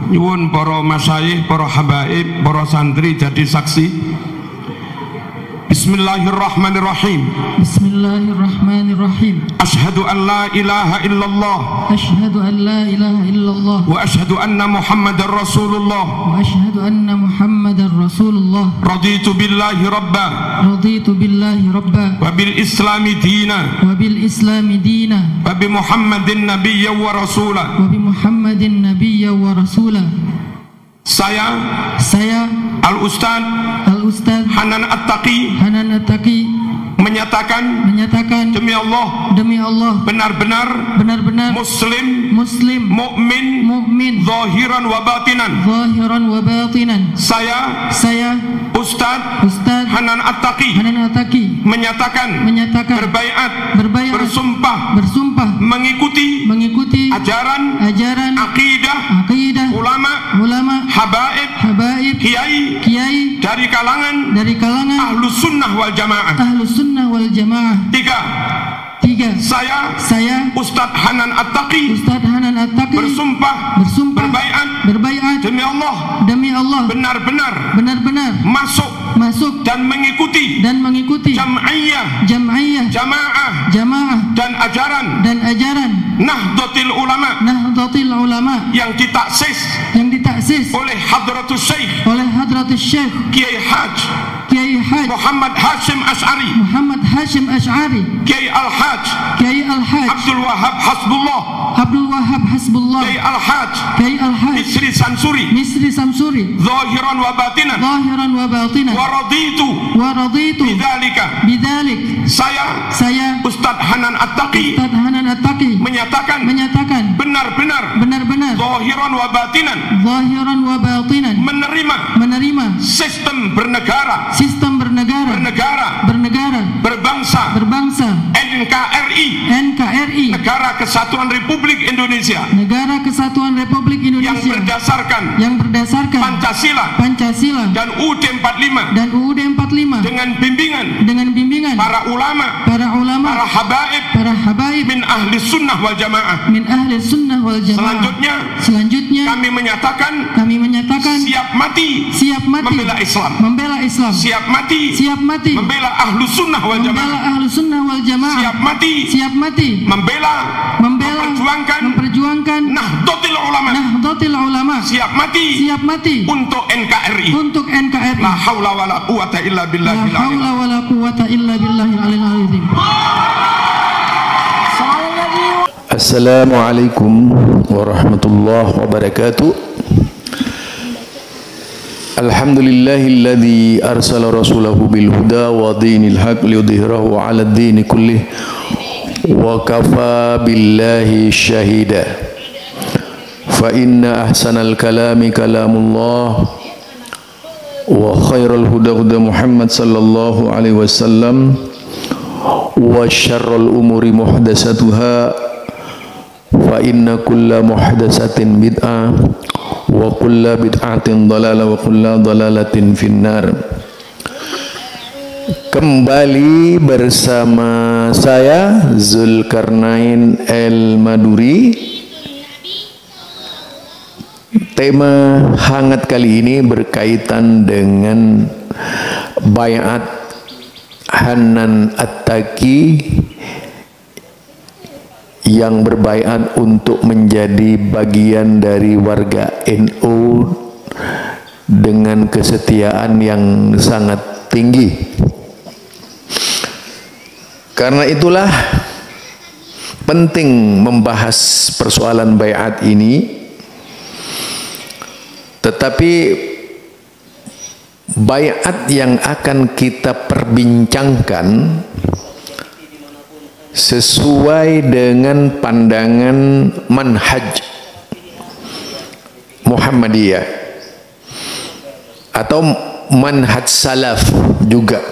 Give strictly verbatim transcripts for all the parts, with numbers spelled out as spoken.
nyuwun para masyayikh, para habaib, para santri jadi saksi. Bismillahirrahmanirrahim. Bismillahirrahmanirrahim. Asyhadu an la ilaha illallah. Asyhadu an la ilaha illallah. Wa asyhadu anna Muhammadar Rasulullah. Wa asyhadu anna Muhammadar Rasulullah. Raditu billahi rabba. Raditu billahi rabba. Wa bil islami dina. Wa bil islami dina. Wa bi Muhammadin nabiyya wa rasula. Wa bi Muhammadin nabiyya wa rasula. Saya Saya Al-Ustaz Al-Ustaz Hanan At-Taqi Hanan At-Taqi menyatakan menyatakan demi Allah demi Allah benar-benar benar-benar muslim muslim mukmin mukmin zahiran wa batinan. zahiran wa batinan. Saya Saya Ustaz Ustaz Hanan At-Taqi Hanan At-Taqi menyatakan menyatakan berbaiat berbaiat bersumpah bersumpah mengikuti mengikuti ajaran ajaran akidah akidah ulama ulama habaib habaib kiai kiai dari kalangan dari kalangan ahlus sunnah wal jamaah. ahlus sunnah wal jamaah. Tiga, Tiga, saya saya Ustaz Hanan At-Taqi Ustaz Hanan At-Taqi bersumpah bersumpah berbaiat berbaiat demi Allah demi Allah benar-benar benar-benar masuk masuk dan mengikuti dan mengikuti jam'iyah jam'iyah jamaah jamaah dan ajaran dan ajaran Nahdlatul Ulama Nahdlatul Ulama yang ditaksis yang ditaksis oleh Hadratus Syekh oleh Hadratus Syekh Kiai Haj Kiai Haj Muhammad Hashim Asy'ari Muhammad Hashim Asy'ari Kiai Al-Haj Kiai Al-Haj Abdul Wahab Hasbullah Abdul Wahab Hasbullah Kiai Al-Haj Kiai Al-Haj Misri Sansuri Misri Samsuri zahiran wa batinan zahiran wa batinan wa raditu wa raditu bidzalika bidzalik. Saya Saya Ustaz Hanan At-Taqi Ustaz Hanan At-Taqi menyatakan menyatakan benar-benar benar-benar zahiran wa batinan zahiran wa batinan menerima menerima sistem bernegara sistem bernegara bernegara bernegara berbangsa berbangsa N K R I N K R I Negara Kesatuan Republik Indonesia Negara Kesatuan Republik yang Indonesia berdasarkan yang berdasarkan Pancasila Pancasila dan U U D empat puluh lima dan U U D empat puluh lima dengan bimbingan dengan bimbingan para ulama para ulama para habaib para habaib min ahli sunnah wal jamaah. min ahli sunnah wal jamaah. Selanjutnya selanjutnya kami menyatakan kami menyatakan siap mati siap mati membela Islam membela Islam siap mati siap mati membela ahlu sunnah wal membela jamaah ahlu sunnah wal jamaah siap mati siap mati membela membela memperjuangkan memperjuangkan Nahdlatul Ulama Nahdlatul Ulama siap mati siap mati untuk N K R I untuk N K R I. la haula wala quwata illa La billahil haula aliyyil wala quwwata illa billahil aliyyil azim. Assalamualaikum warahmatullahi wabarakatuh. Alhamdulillahilladzi arsala rasulahu bil huda wa dinil haq liyudhhirahu 'ala ad-din kullih wa kafa billahi syahida. Fa inna ahsanal kalami kalamullah wa khairal huda huda Muhammad sallallahu alaihi wasallam wa syarrul umuri muhdatsatuha fa inna kulla muhdatsatin bid'ah wa kulla bid'atin dhalalah wa kulla dhalalatin finnar. Kembali bersama saya Zulkarnain El-Maduri. Tema hangat kali ini berkaitan dengan baiat Hanan At-Taqi yang berbaiat untuk menjadi bagian dari warga N U dengan kesetiaan yang sangat tinggi. Karena itulah penting membahas persoalan baiat ini. Tetapi baiat yang akan kita perbincangkan sesuai dengan pandangan manhaj Muhammadiyah atau manhaj salaf juga,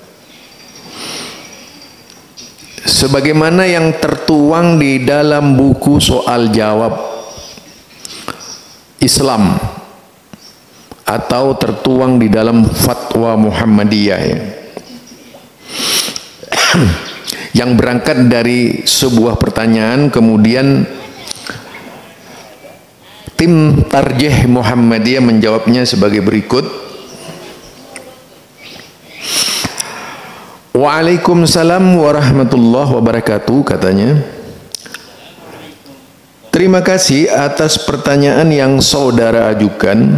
sebagaimana yang tertuang di dalam buku soal jawab Islam atau tertuang di dalam fatwa Muhammadiyah ya. Yang berangkat dari sebuah pertanyaan kemudian tim Tarjih Muhammadiyah menjawabnya sebagai berikut. Waalaikumsalam warahmatullahi wabarakatuh, katanya. Terima kasih atas pertanyaan yang saudara ajukan.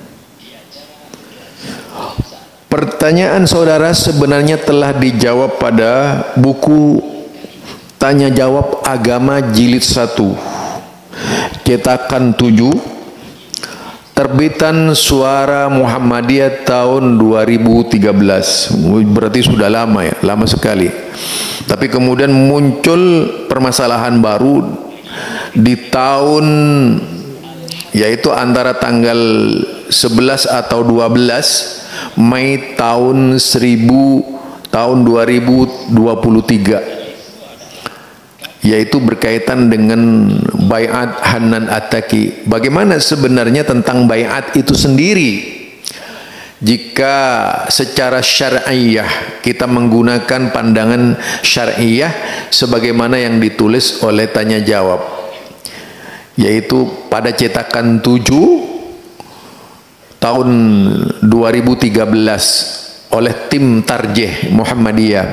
Pertanyaan saudara sebenarnya telah dijawab pada buku Tanya Jawab Agama Jilid satu, cetakan tujuh, terbitan Suara Muhammadiyah tahun dua ribu tiga belas. Berarti sudah lama ya, lama sekali. Tapi kemudian muncul permasalahan baru di tahun, yaitu antara tanggal sebelas atau dua belas Mei tahun seribu tahun dua ribu dua puluh tiga, yaitu berkaitan dengan Bai'at Hanan Attaqi. Bagaimana sebenarnya tentang bai'at itu sendiri? Jika secara syar'iyah kita menggunakan pandangan syar'iyah sebagaimana yang ditulis oleh Tanya Jawab, yaitu pada cetakan tujuh tahun dua ribu tiga belas oleh tim Tarjih Muhammadiyah.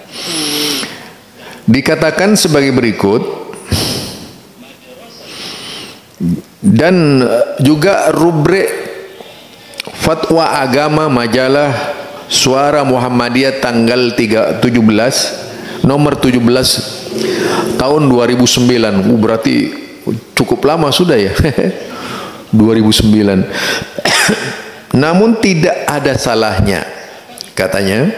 Dikatakan sebagai berikut, dan juga rubrik Fatwa Agama Majalah Suara Muhammadiyah tanggal tujuh belas nomor tujuh belas tahun dua ribu sembilan. Uh, berarti cukup lama sudah ya. dua ribu sembilan. Namun tidak ada salahnya, katanya,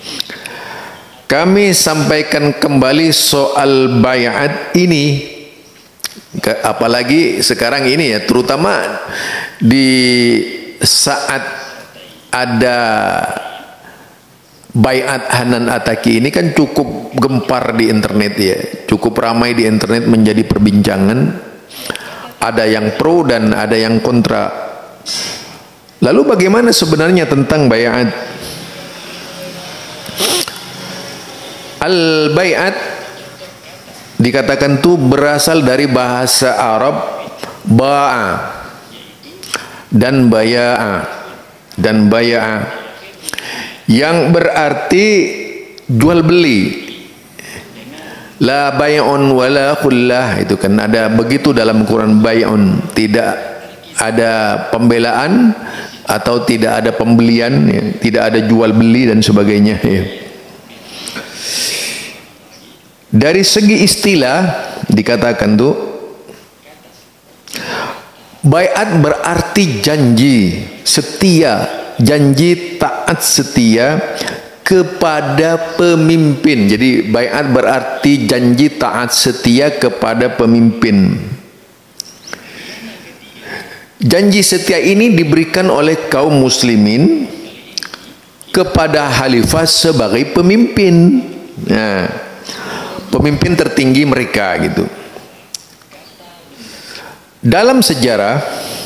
kami sampaikan kembali soal bai'at ini, apalagi sekarang ini ya, terutama di saat ada Bai'at Hanan Attaqi ini kan cukup gempar di internet ya, cukup ramai di internet, menjadi perbincangan. Ada yang pro dan ada yang kontra. Lalu bagaimana sebenarnya tentang bai'at? Al-bai'at dikatakan itu berasal dari bahasa Arab ba'a dan baya'a dan baya'a, yang berarti jual beli. La bay'un wala khullah, itu kan ada begitu dalam Quran, bay'un, tidak ada pembelaan atau tidak ada pembelian ya, tidak ada jual beli dan sebagainya ya. Dari segi istilah dikatakan tuh bai'at berarti janji setia, janji taat setia kepada pemimpin. Jadi bai'at berarti janji taat setia kepada pemimpin. Janji setia ini diberikan oleh kaum muslimin kepada khalifah sebagai pemimpin. Nah, pemimpin tertinggi mereka gitu. Dalam sejarah,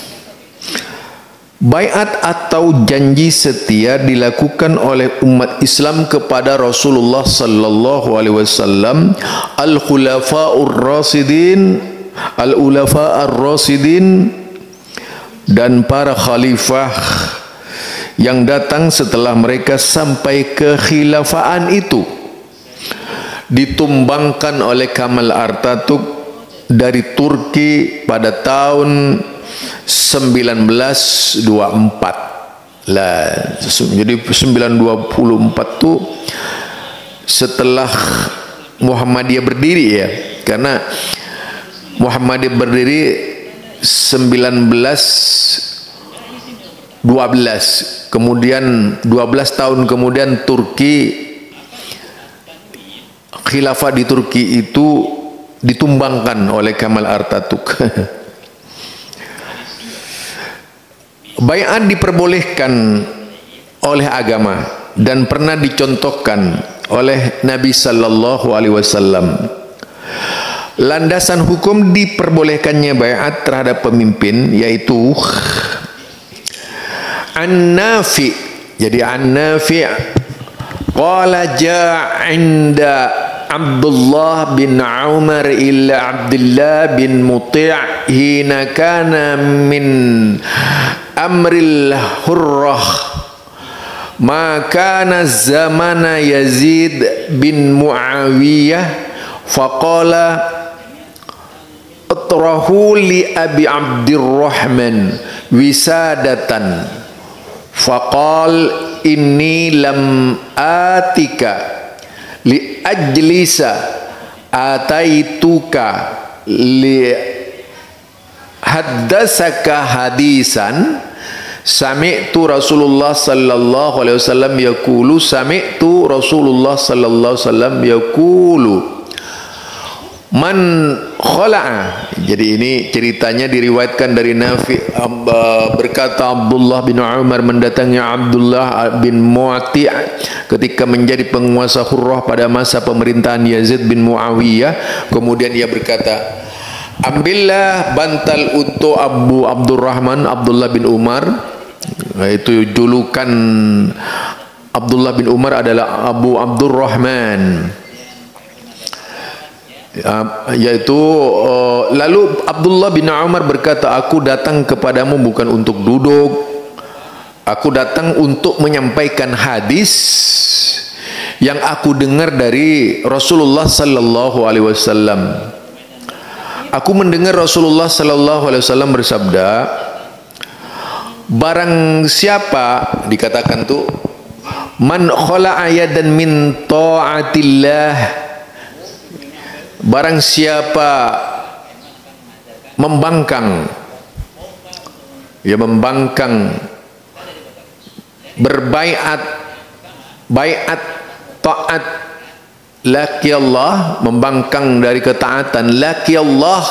bai'at atau janji setia dilakukan oleh umat Islam kepada Rasulullah sallallahu alaihi wasallam, al-khulafa'ur rasidin, al-ulafa'ar rasidin, dan para khalifah yang datang setelah mereka sampai ke khilafaan itu, ditumbangkan oleh Kamal Atatürk dari Turki pada tahun sembilan belas dua puluh empat lah. Jadi sembilan belas dua puluh empat itu setelah Muhammadiyah berdiri ya, karena Muhammadiyah berdiri sembilan belas dua belas, kemudian dua belas tahun kemudian Turki, khilafah di Turki itu ditumbangkan oleh Kamal Atatürk. Bai'at diperbolehkan oleh agama dan pernah dicontohkan oleh Nabi sallallahu alaihi wasallam. Landasan hukum diperbolehkannya bai'at terhadap pemimpin yaitu An-Nafi. Jadi An-Nafi qala ja'a 'inda Abdullah bin Umar illa Abdullah bin Muti' hina kana min amril hurrah ma kana zamana Yazid bin Muawiyah faqala atrahu li Abi Abdurrahman wisadatan faqal inni lam atika li ajlisa ataituka li haddasaka hadisan sami'tu Rasulullah sallallahu alaihi wasallam yaqulu sami'tu Rasulullah sallallahu alaihi wasallam yaqulu man khala'a. Jadi ini ceritanya diriwayatkan dari Nafi, berkata Abdullah bin Umar mendatangi Abdullah bin Mu'ti' ketika menjadi penguasa Hurrah pada masa pemerintahan Yazid bin Muawiyah. Kemudian ia berkata, ambillah bantal untuk Abu Abdurrahman Abdullah bin Umar. Itu julukan Abdullah bin Umar adalah Abu Abdurrahman. Uh, yaitu uh, lalu Abdullah bin Umar berkata, aku datang kepadamu bukan untuk duduk, aku datang untuk menyampaikan hadis yang aku dengar dari Rasulullah sallallahu alaihi wasallam. Aku mendengar Rasulullah sallallahu alaihi wasallam bersabda, barang siapa, dikatakan tuh, man khala'a yadan min ta'atillah, barang siapa membangkang, ya membangkang berbaiat, baiat taat laki Allah, membangkang dari ketaatan laki Allah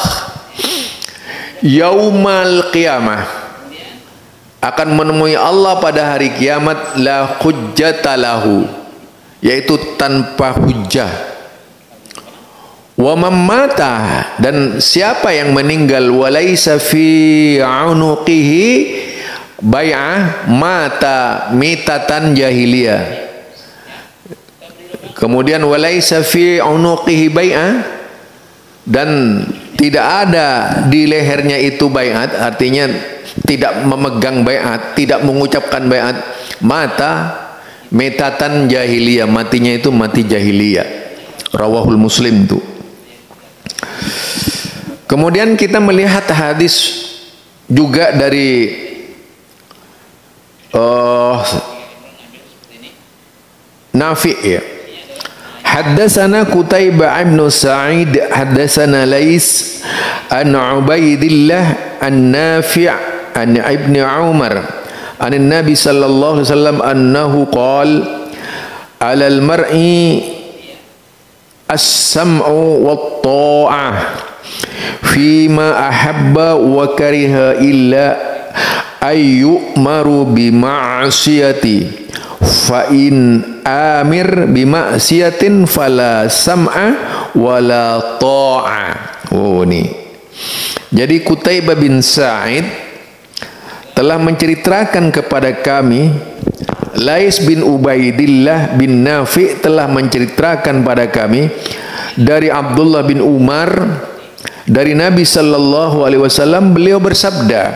yaumal qiyamah, akan menemui Allah pada hari kiamat la hujjata lahu, yaitu tanpa hujjah. Wa mamata, dan siapa yang meninggal walaisa fi unuqihi bai'ah mata mitatan jahiliyah. Kemudian walaisa fi unuqihi bai'ah, dan tidak ada di lehernya itu bai'at, artinya tidak memegang bai'at, tidak mengucapkan bai'at, mata mitatan jahiliyah, matinya itu mati jahiliyah. Rawahul Muslim itu. Kemudian kita melihat hadis juga dari uh, Nafi' ya. Haddatsana Qutaibah bin Sa'id haddatsana Lais an Ubaidillah an Nafi' an Ibnu Umar an Nabi sallallahu alaihi wasallam annahu qala 'alal mar'i as-sam'u wat-tha'ah fima ahabba wa kariha illa ayyumaru bima'siyati fa in amir bima'siyatin fala sam'a wala ta'a. Oh ini. Jadi Qutaibah bin Sa'id telah menceritakan kepada kami, Lais bin Ubaidillah bin Nafi' telah menceritakan pada kami dari Abdullah bin Umar dari Nabi sallallahu alaihi wasallam, beliau bersabda,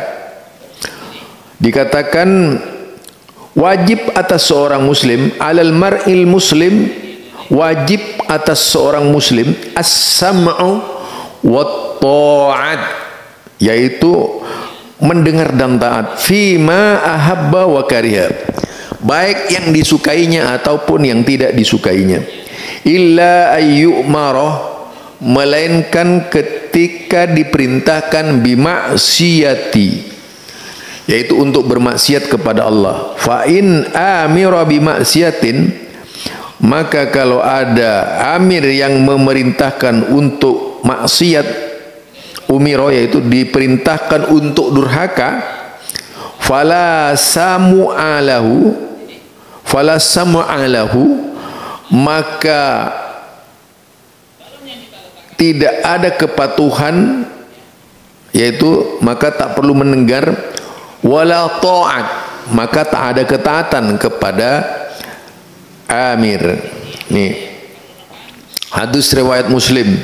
dikatakan wajib atas seorang muslim, alal mar'il muslim, wajib atas seorang muslim as-sam'u wat ta'at, yaitu mendengar dan taat, fima ahabba wa kariha, baik yang disukainya ataupun yang tidak disukainya, illa ayyumarah, melainkan ketika diperintahkan bimaksiyati, yaitu untuk bermaksiat kepada Allah. Fa in amira bimaksiatin, maka kalau ada amir yang memerintahkan untuk maksiat, umiro yaitu diperintahkan untuk durhaka, fala samu'alahu, fala samu'alahu, maka tidak ada kepatuhan, yaitu maka tak perlu mendengar, wala ta'at, maka tak ada ketaatan kepada amir. Nih, Hadis riwayat Muslim.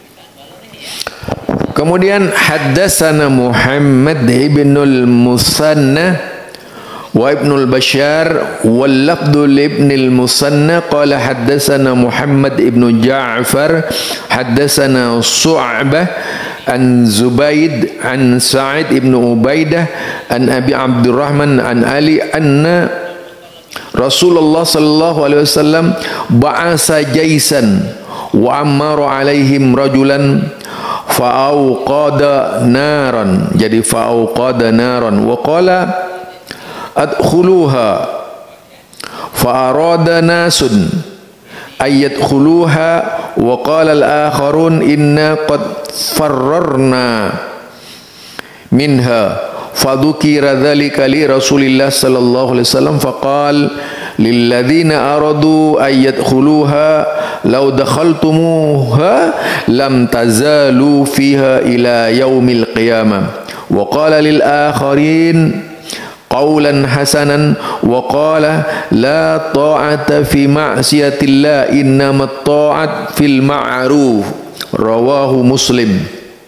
Kemudian haddatsana Muhammad ibnul Musanna wa ibnul Bashar wal lafdhu ibnul Musanna qala haddatsana Muhammad ibnu Ja'far haddatsana Su'bah an Zubaid an Sa'id ibnu Ubaidah an Abi Abdurrahman an Ali anna Rasulullah sallallahu alaihi wasallam ba'asa jaisan wa amara alaihim rajulan fa'auqada naran. Jadi fa'auqada naran wa qala adkhuluha fa'arada nasun ayyadkhuluha wa qala al-akharun inna qad farrarna minha fadhukira dhalika li Rasulillah sallallahu alaihi wasallam faqal lilladzina aradu ayyadkhuluha law dakhaltumuha lam tazalu fiha ila yaumil qiyamah wa qala lil akharin qawlan hasanan wa qala la ta'ata fi ma'siyatillah innamat ta'at fil ma'ruf rawahu Muslim.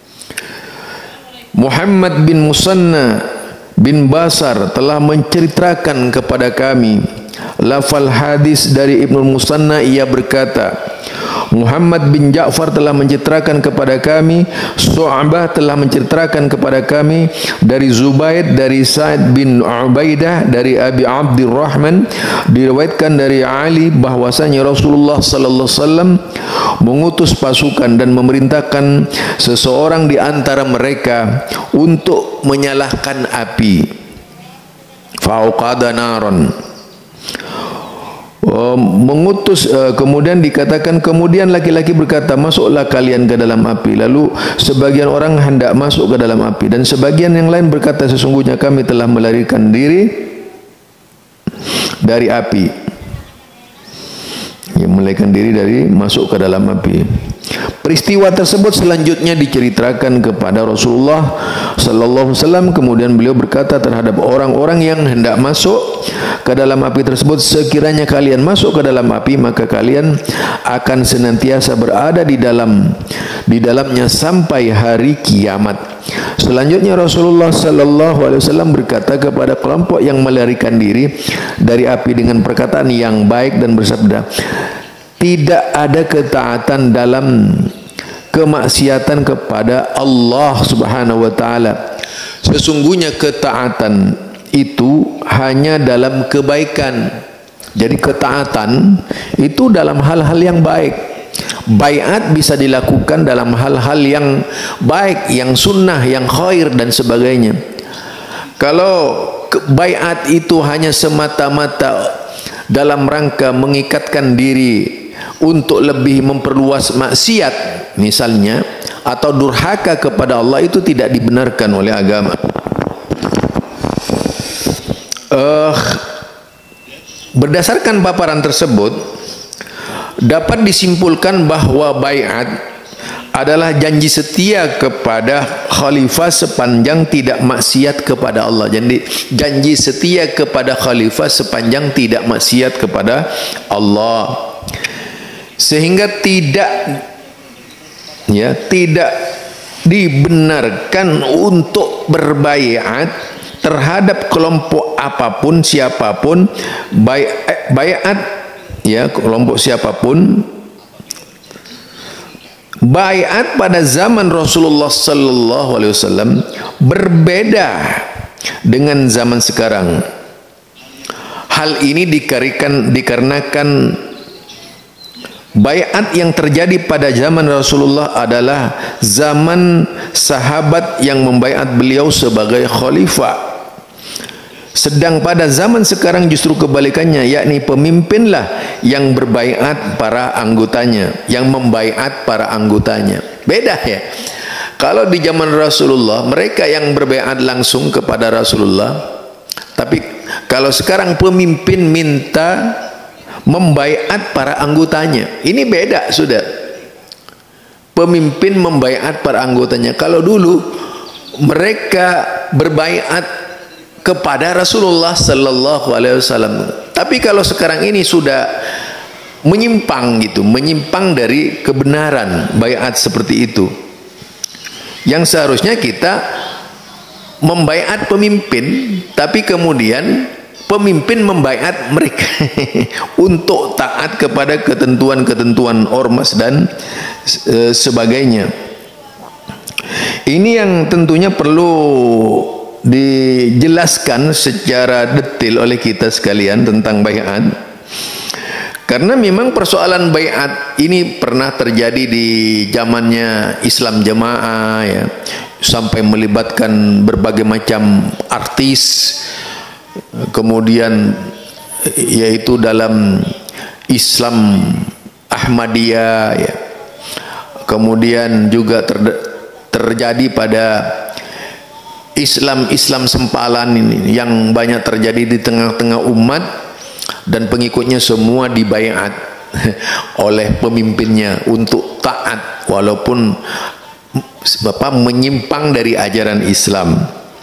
Muhammad bin Musanna bin Basar telah menceritakan kepada kami lafal hadis dari Ibnu Musanna, ia berkata Muhammad bin Ja'far telah menceritakan kepada kami, Su'bah telah menceritakan kepada kami dari Zubaid, dari Sa'id bin Ubaidah, dari Abi Abdurrahman, diriwayatkan dari Ali bahwasanya Rasulullah sallallahu alaihi wasallam mengutus pasukan dan memerintahkan seseorang di antara mereka untuk menyalakan api. Fauqada naron. Uh, mengutus uh, kemudian dikatakan kemudian laki-laki berkata masuklah kalian ke dalam api, lalu sebagian orang hendak masuk ke dalam api dan sebagian yang lain berkata sesungguhnya kami telah melarikan diri dari api, yang melarikan diri dari masuk ke dalam api. Peristiwa tersebut selanjutnya diceritakan kepada Rasulullah sallallahu alaihi wasallam, kemudian beliau berkata terhadap orang-orang yang hendak masuk ke dalam api tersebut, sekiranya kalian masuk ke dalam api maka kalian akan senantiasa berada di dalam di dalamnya sampai hari kiamat. Selanjutnya Rasulullah sallallahu alaihi wasallam berkata kepada kelompok yang melarikan diri dari api dengan perkataan yang baik dan bersabda, tidak ada ketaatan dalam kemaksiatan kepada Allah Subhanahu wa taala. Sesungguhnya ketaatan itu hanya dalam kebaikan. Jadi ketaatan itu dalam hal-hal yang baik. Baiat bisa dilakukan dalam hal-hal yang baik, yang sunnah, yang khair dan sebagainya. Kalau baiat itu hanya semata-mata dalam rangka mengikatkan diri untuk lebih memperluas maksiat misalnya, atau durhaka kepada Allah, itu tidak dibenarkan oleh agama. Uh, berdasarkan paparan tersebut dapat disimpulkan bahwa baiat adalah janji setia kepada khalifah sepanjang tidak maksiat kepada Allah. Jadi janji setia kepada khalifah sepanjang tidak maksiat kepada Allah, sehingga tidak ya tidak dibenarkan untuk berbaiat terhadap kelompok apapun siapapun, baiat ya kelompok siapapun. Baiat pada zaman Rasulullah sallallahu alaihi wasallam berbeda dengan zaman sekarang. Hal ini dikarenakan dikarenakan baiat yang terjadi pada zaman Rasulullah adalah zaman sahabat yang membaiat beliau sebagai khalifah. Sedang pada zaman sekarang justru kebalikannya, yakni pemimpinlah yang berbaiat para anggotanya, yang membaiat para anggotanya. Beda ya. Kalau di zaman Rasulullah mereka yang berbaiat langsung kepada Rasulullah, tapi kalau sekarang pemimpin minta membaiat para anggotanya, ini beda sudah. Pemimpin membaiat para anggotanya. Kalau dulu mereka berbaiat kepada Rasulullah sallallahu alaihi wasallam, tapi kalau sekarang ini sudah menyimpang gitu, menyimpang dari kebenaran baiat seperti itu. Yang seharusnya kita membaiat pemimpin, tapi kemudian pemimpin membaiat mereka untuk taat kepada ketentuan-ketentuan ormas dan e, sebagainya. Ini yang tentunya perlu dijelaskan secara detail oleh kita sekalian tentang baiat, karena memang persoalan baiat ini pernah terjadi di zamannya Islam Jamaah ya, sampai melibatkan berbagai macam artis, kemudian yaitu dalam Islam Ahmadiyah ya, kemudian juga ter, terjadi pada Islam-Islam sempalan ini yang banyak terjadi di tengah-tengah umat, dan pengikutnya semua dibaiat oleh pemimpinnya untuk taat walaupun Bapak menyimpang dari ajaran Islam.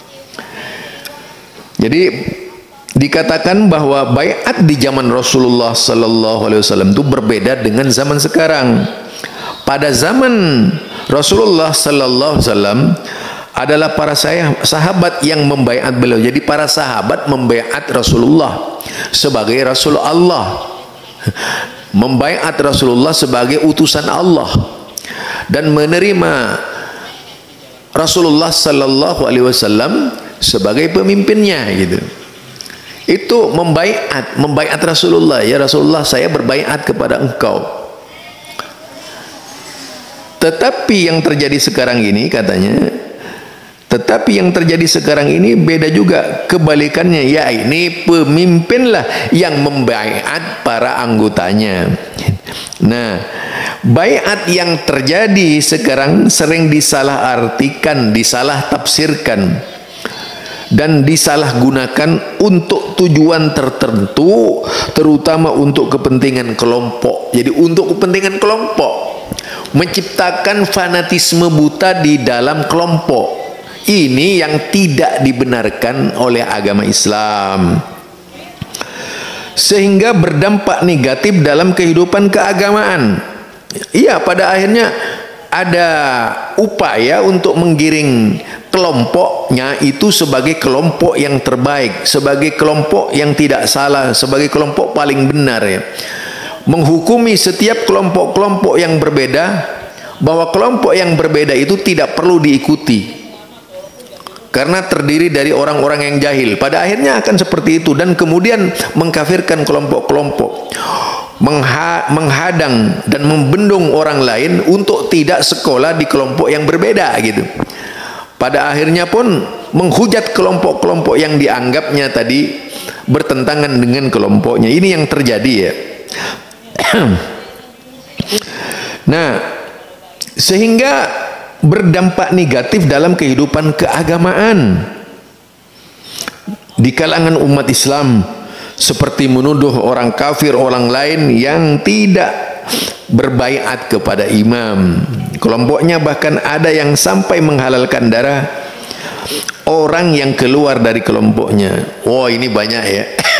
Jadi dikatakan bahwa baiat di zaman Rasulullah sallallahu alaihi wasallam itu berbeda dengan zaman sekarang. Pada zaman Rasulullah sallallahu alaihi wasallam adalah para sahabat yang membaiat beliau. Jadi para sahabat membaiat Rasulullah sebagai Rasul Allah, membaiat Rasulullah sebagai utusan Allah, dan menerima Rasulullah sallallahu alaihi wasallam sebagai pemimpinnya gitu. Itu membaiat, membaiat Rasulullah. Ya Rasulullah, saya berbaiat kepada engkau. Tetapi yang terjadi sekarang ini katanya, tetapi yang terjadi sekarang ini beda juga, kebalikannya, ya ini pemimpinlah yang membaiat para anggotanya. Nah, baiat yang terjadi sekarang sering disalahartikan, disalah tafsirkan, dan disalahgunakan untuk tujuan tertentu, terutama untuk kepentingan kelompok. Jadi untuk kepentingan kelompok, menciptakan fanatisme buta di dalam kelompok. Ini yang tidak dibenarkan oleh agama Islam, sehingga berdampak negatif dalam kehidupan keagamaan. Iya, pada akhirnya ada upaya untuk menggiring kelompoknya itu sebagai kelompok yang terbaik, sebagai kelompok yang tidak salah, sebagai kelompok paling benar ya. Menghukumi setiap kelompok-kelompok yang berbeda, bahwa kelompok yang berbeda itu tidak perlu diikuti karena terdiri dari orang-orang yang jahil. Pada akhirnya akan seperti itu, dan kemudian mengkafirkan kelompok-kelompok, mengha menghadang dan membendung orang lain untuk tidak sekolah di kelompok yang berbeda gitu. Pada akhirnya pun menghujat kelompok-kelompok yang dianggapnya tadi bertentangan dengan kelompoknya. Ini yang terjadi ya. Nah, sehingga berdampak negatif dalam kehidupan keagamaan di kalangan umat Islam, seperti menuduh orang kafir, orang lain yang tidak berbaiat kepada imam. Kelompoknya bahkan ada yang sampai menghalalkan darah orang yang keluar dari kelompoknya. Oh, ini banyak ya.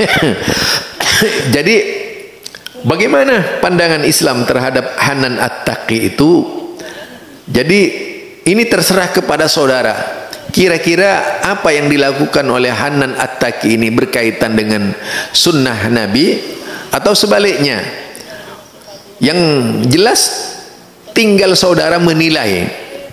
Jadi bagaimana pandangan Islam terhadap Hanan At-Taqi itu? Jadi ini terserah kepada saudara. Kira-kira apa yang dilakukan oleh Hanan At-Taqi ini berkaitan dengan sunnah Nabi atau sebaliknya? Yang jelas tinggal saudara menilai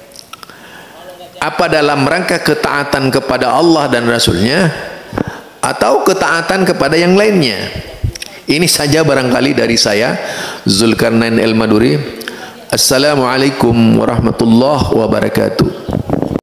apa dalam rangka ketaatan kepada Allah dan Rasulnya atau ketaatan kepada yang lainnya. Ini saja barangkali dari saya, Zulkarnain El Maduri. Assalamualaikum warahmatullahi wabarakatuh.